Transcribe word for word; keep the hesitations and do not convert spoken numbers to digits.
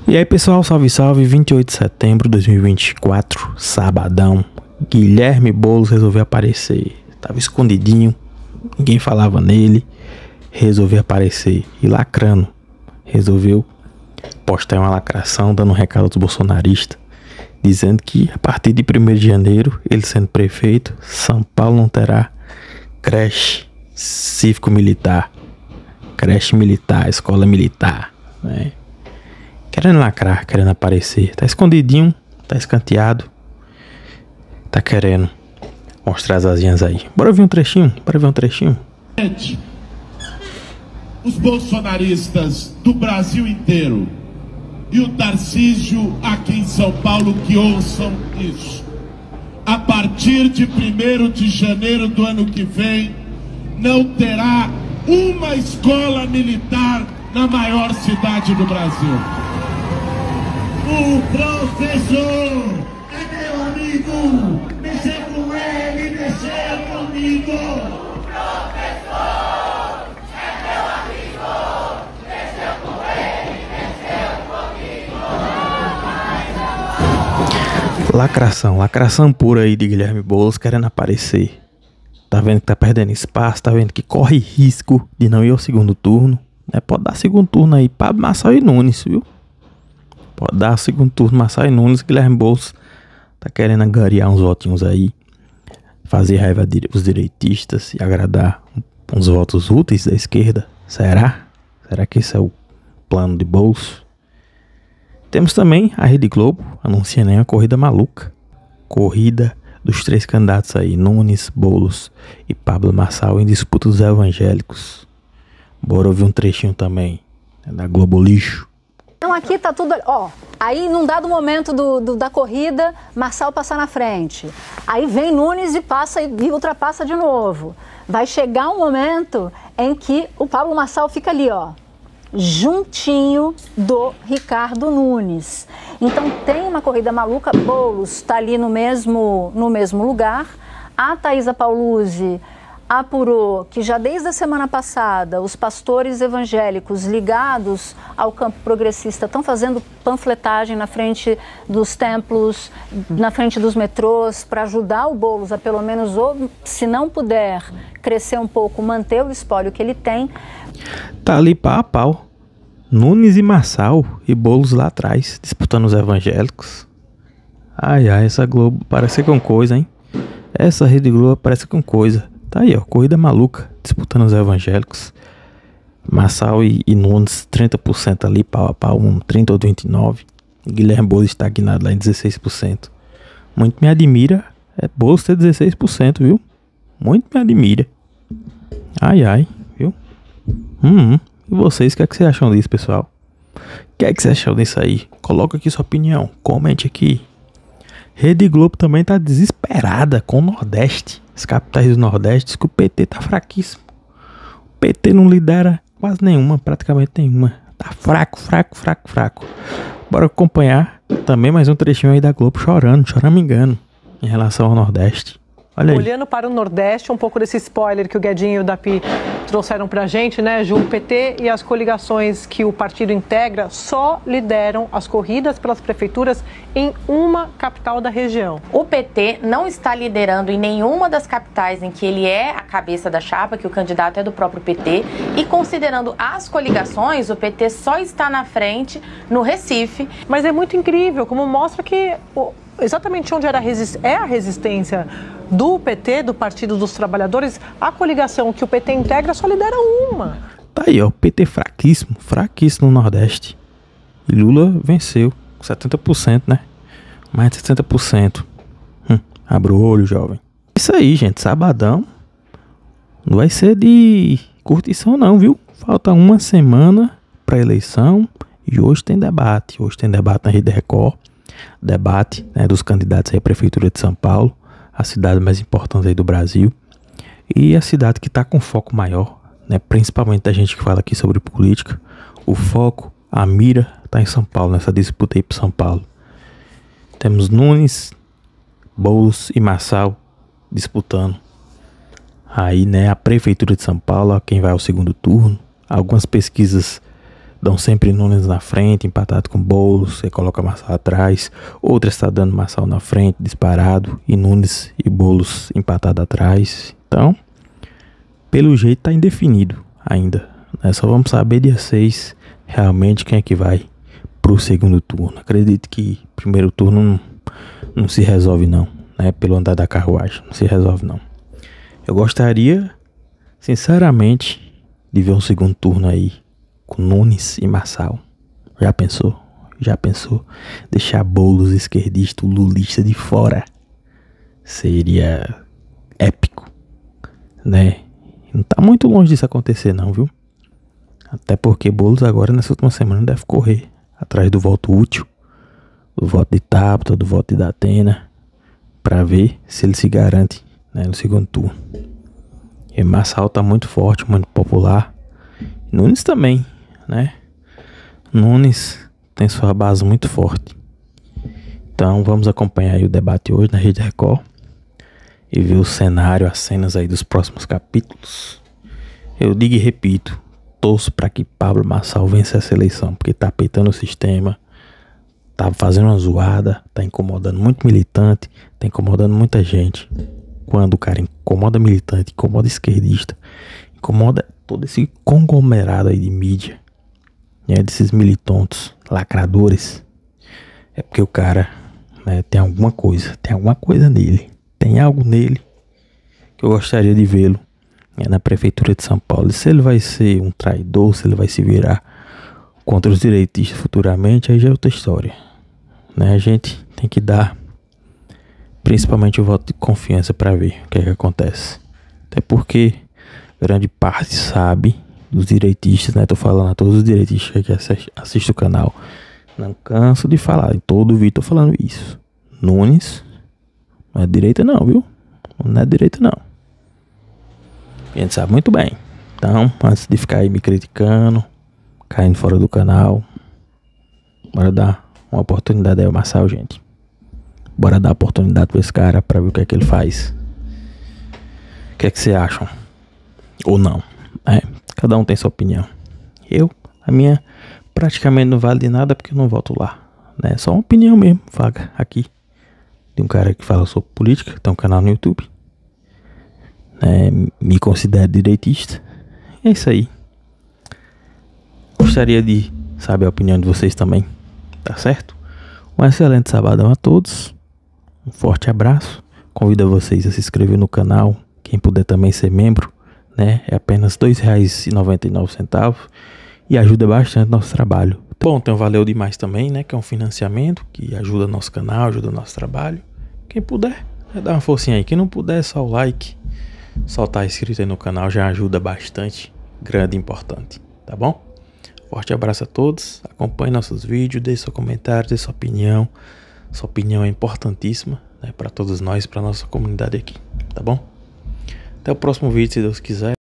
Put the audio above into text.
E aí pessoal, salve salve, vinte e oito de setembro de dois mil e vinte e quatro, sabadão, Guilherme Boulos resolveu aparecer, tava escondidinho, ninguém falava nele, resolveu aparecer e lacrando, resolveu postar uma lacração dando um recado aos bolsonaristas, dizendo que a partir de primeiro de janeiro, ele sendo prefeito, São Paulo não terá creche cívico-militar, creche militar, escola militar, né? Querendo lacrar, querendo aparecer. Tá escondidinho, tá escanteado. Tá querendo mostrar as asinhas aí. Bora ver um trechinho? Bora ver um trechinho? Os bolsonaristas do Brasil inteiro e o Tarcísio aqui em São Paulo que ouçam isso. A partir de primeiro de janeiro do ano que vem, não terá uma escola militar na maior cidade do Brasil. O professor é meu amigo, mexer com ele, mexer comigo. O professor é meu amigo, mexer com ele, mexer comigo. Lacração, lacração pura aí de Guilherme Boulos querendo aparecer. Tá vendo que tá perdendo espaço, tá vendo que corre risco de não ir ao segundo turno. Né? Pode dar segundo turno aí para Marçal e Nunes, viu? Pode dar segundo turno, Marçal e Nunes. Guilherme Boulos tá querendo angariar uns votinhos aí, fazer raiva os direitistas e agradar uns votos úteis da esquerda. Será? Será que esse é o plano de Boulos? Temos também a Rede Globo anunciando aí uma corrida maluca. Corrida dos três candidatos aí, Nunes, Boulos e Pablo Marçal, em disputa dos evangélicos. Bora ouvir um trechinho também, né, da Globo Lixo. Então aqui tá tudo, ó, aí num dado momento do, do, da corrida, Marçal passa na frente, aí vem Nunes e passa e, e ultrapassa de novo. Vai chegar um momento em que o Pablo Marçal fica ali, ó, juntinho do Ricardo Nunes. Então tem uma corrida maluca, Boulos tá ali no mesmo, no mesmo lugar, a Thaisa Pauluzzi apurou que já desde a semana passada os pastores evangélicos ligados ao campo progressista estão fazendo panfletagem na frente dos templos, na frente dos metrôs, para ajudar o Boulos a pelo menos, ou se não puder crescer um pouco, manter o espólio que ele tem. Tá ali pau a pau, Nunes e Marçal e Boulos lá atrás, disputando os evangélicos. Ai ai, essa Globo parece com coisa, hein? Essa Rede Globo parece com coisa. Tá aí, ó, corrida maluca, disputando os evangélicos. Marçal e, e Nunes, trinta por cento ali, pau a pau, um trinta ou vinte e nove. Guilherme Boulos estagnado lá em dezesseis por cento. Muito me admira, é Boulos ter dezesseis por cento, viu? Muito me admira. Ai, ai, viu? Hum, hum. E vocês, o que é que vocês acham disso, pessoal? O que é que vocês acham disso aí? Coloca aqui sua opinião, comente aqui. Rede Globo também tá desesperada com o Nordeste. As capitais do Nordeste, diz que o P T tá fraquíssimo. O P T não lidera quase nenhuma, praticamente nenhuma. Tá fraco, fraco, fraco, fraco. Bora acompanhar também mais um trechinho aí da Globo chorando, choramingando em relação ao Nordeste. Olha aí. Olhando para o Nordeste, um pouco desse spoiler que o Guedinho e o Dapi trouxeram pra gente, né, Ju? O P T e as coligações que o partido integra só lideram as corridas pelas prefeituras em uma capital da região. O P T não está liderando em nenhuma das capitais em que ele é a cabeça da chapa, que o candidato é do próprio P T, e considerando as coligações, o P T só está na frente no Recife. Mas é muito incrível, como mostra que o, exatamente onde era a é a resistência do P T, do Partido dos Trabalhadores, a coligação que o P T integra só lidera uma. Tá aí, ó, o P T fraquíssimo, fraquíssimo no Nordeste. E Lula venceu, com setenta por cento, né? Mais de sessenta por cento. Hum, abre o olho, jovem. Isso aí, gente, sabadão. Não vai ser de curtição não, viu? Falta uma semana pra eleição e hoje tem debate. Hoje tem debate na Rede Record. Debate, né, dos candidatos aí à Prefeitura de São Paulo, a cidade mais importante aí do Brasil e a cidade que está com foco maior, né, principalmente da gente que fala aqui sobre política. O foco, a mira está em São Paulo, nessa disputa aí para São Paulo. Temos Nunes, Boulos e Marçal disputando aí, né, a Prefeitura de São Paulo, quem vai ao segundo turno. Algumas pesquisas dão sempre Nunes na frente, empatado com Boulos, você coloca Marçal atrás. Outra está dando Marçal na frente, disparado, e Nunes e Boulos empatado atrás. Então, pelo jeito tá indefinido ainda, né? Só vamos saber dia seis realmente quem é que vai pro segundo turno. Acredito que primeiro turno não, não se resolve não, né? Pelo andar da carruagem, não se resolve não. Eu gostaria, sinceramente, de ver um segundo turno aí com Nunes e Marçal. Já pensou? Já pensou? Deixar Boulos esquerdista, o lulista de fora. Seria épico, né? Não tá muito longe disso acontecer não, viu? Até porque Boulos agora nessa última semana deve correr atrás do voto útil, do voto de Tabata, do voto de Datena, para ver se ele se garante, né, no segundo turno. E Marçal tá muito forte, muito popular. Nunes também, né? Nunes tem sua base muito forte. Então vamos acompanhar aí o debate hoje na Rede Record e ver o cenário, as cenas aí dos próximos capítulos. Eu digo e repito, torço para que Pablo Marçal vença essa eleição, porque tá peitando o sistema, tá fazendo uma zoada, tá incomodando muito militante, tá incomodando muita gente. Quando o cara incomoda militante, incomoda esquerdista, incomoda todo esse conglomerado aí de mídia, né, desses militantes, lacradores, é porque o cara, né, tem alguma coisa, tem alguma coisa nele, tem algo nele que eu gostaria de vê-lo, né, na prefeitura de São Paulo. E se ele vai ser um traidor, se ele vai se virar contra os direitistas futuramente, aí já é outra história, né? A gente tem que dar principalmente o voto de confiança para ver o que é que acontece. Até porque grande parte sabe dos direitistas, né? Tô falando a todos os direitistas que assistem o canal. Não canso de falar, em todo vídeo tô falando isso. Nunes não é direita não, viu? Não é direita não. A gente sabe muito bem. Então, antes de ficar aí me criticando, caindo fora do canal, bora dar uma oportunidade aí ao Marçal, gente. Bora dar oportunidade pra esse cara pra ver o que é que ele faz. O que é que vocês acham? Ou não? É, cada um tem sua opinião. Eu, a minha praticamente não vale de nada porque eu não voto lá, né? Só uma opinião mesmo, vaga aqui. De um cara que fala sobre política, tem um canal no YouTube, né? Me considero direitista. É isso aí. Gostaria de saber a opinião de vocês também, tá certo? Um excelente sabadão a todos. Um forte abraço. Convido vocês a se inscrever no canal. Quem puder também ser membro, né? É apenas dois reais e noventa e nove centavos e ajuda bastante nosso trabalho. Bom, tem um Valeu Demais também, né? Que é um financiamento que ajuda nosso canal, ajuda nosso trabalho. Quem puder, né, dá uma forcinha aí. Quem não puder, só o like, só tá inscrito aí no canal já ajuda bastante, grande e importante, tá bom? Forte abraço a todos. Acompanhe nossos vídeos, deixe seu comentário, deixe sua opinião. Sua opinião é importantíssima, né, para todos nós, para nossa comunidade aqui, tá bom? Até o próximo vídeo, se Deus quiser.